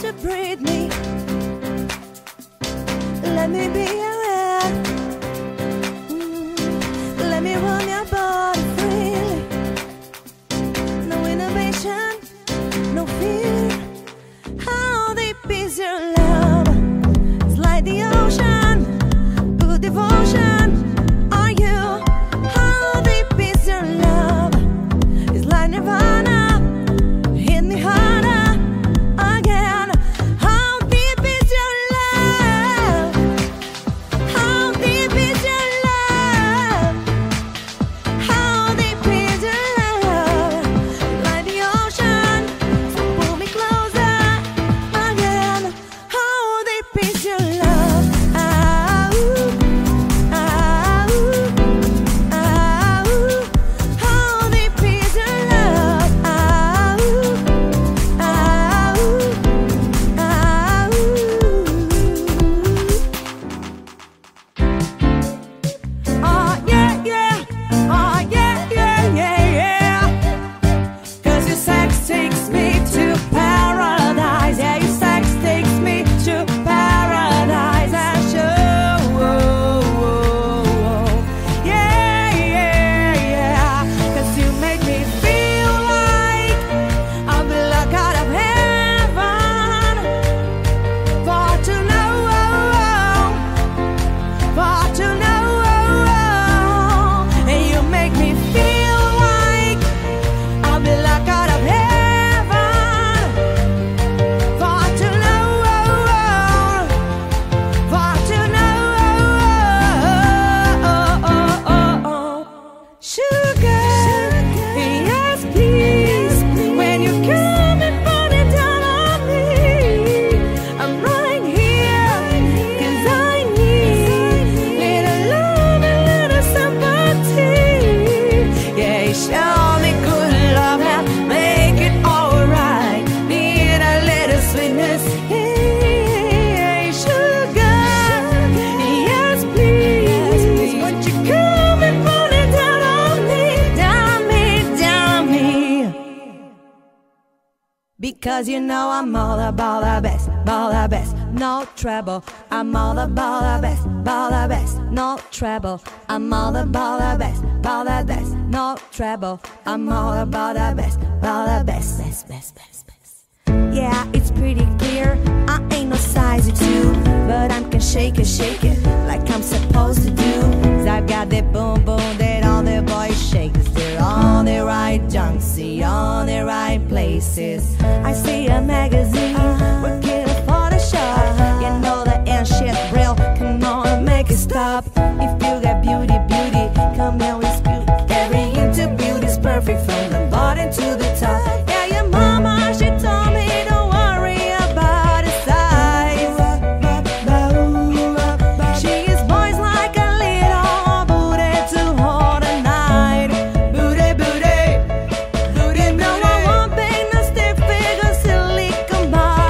you breathe me. Let me be your air. Let me run your body freely. No innovation, no fear. How deep is your love? It's like the ocean, good devotion. Are you? How deep is your love? It's like Nirvana. Hit me harder again. How deep is your love? How deep is your love? How deep is your love? Like the ocean, so pull me closer again. How deep is your love? Ah, ooh, ah, ooh, ah, ooh. How deep is your love? Ah, ooh, ah, ooh, ah, ooh. Oh yeah, yeah, oh yeah, yeah, yeah, yeah. 'Cause your sex takes me to paradise. Yeah, your sex takes me to paradise. And show, yeah, yeah, yeah. 'Cause you make me feel like I'll be locked out of heaven. For to know, for to know. And you make me feel like I'll be locked out of heaven. For to know, for to know. Sugar, yes please. When you come and put it down on me, I'm right here. 'Cause I need little love and little sympathy. Yeah, show me good love and make it alright. Need a little sweetness. Hey, sugar, yes please. Won't you come and put it down on me, down on me, down on me? Because you know I'm all about the best, about the best, no trouble. I'm all about the best, about the best, no trouble. I'm all about the best, about the best, no trouble. I'm all about the best, about the best, best, best, best, best. Yeah, it's pretty clear. I ain't no size 2, but I can shake it like I'm supposed to do. 'Cause I've got that boom boom that all the boys shake. 'Cause they're on the right junk, see on the right places. I see a magazine, we're killing for the shot. You know the end shit real. Come on, make it stop. If you got beauty, beauty, come here with beauty. Every inch of beauty's perfect from the bottom to the top. Yeah, your mama, she told me don't worry about the size. She is poised like a little booty to hold a night. Booty, booty, booty. No, I won't pay no stick figure, silly combine.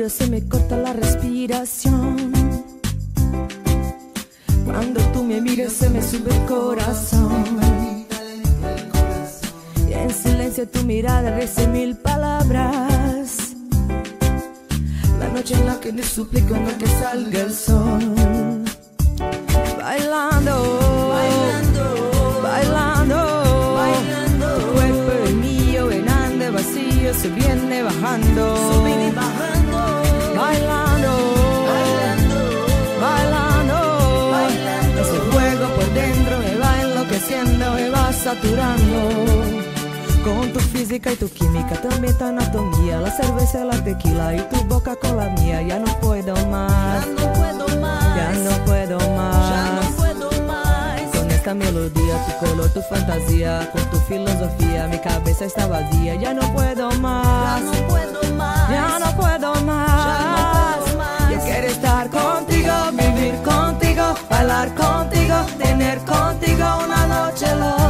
miro se me corta la respiración. Cuando tú me miras se me sube el corazón. Y en silencio tu mirada dice mil palabras. La noche en la que te suplico no que salga el sol. Bailando, bailando, bailando, bailando. Tu cuerpo es mío, llenando el vacío, se viene bajando, sube y bajando. Bailando, bailando, bailando, bailando. Ese fuego por dentro me va enloqueciendo, me va saturando. Con tu física y tu química, también tu anatomía, la cerveza, la tequila y tu boca con la mía. Ya no puedo más, ya no puedo más, ya no puedo más, ya no puedo más. Con esta melodía, tu color, tu fantasía, con tu filosofía, mi cabeza está vacía. Ya no puedo más, ya no puedo más, ya no puedo más, ya no puedo más. Yo quiero estar contigo, vivir contigo, bailar contigo, tener contigo una noche loca.